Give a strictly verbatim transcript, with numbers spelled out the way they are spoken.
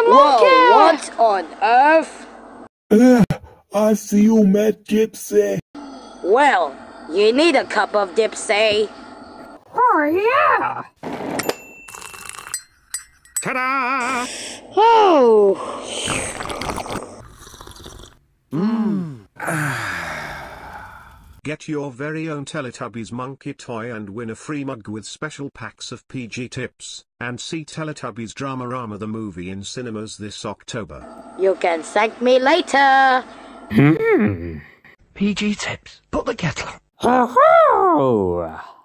monkey! Whoa, what on earth? Uh, I see you, Mad Gypsy. Well, you need a cup of Dipsy. Oh, yeah! Ta-da! Oh. Mm. Get your very own Teletubbies monkey toy and win a free mug with special packs of P G tips, and see Teletubbies Dramarama the movie in cinemas this October. You can thank me later. Hmm. P G tips. Put the kettle on. Ho ho!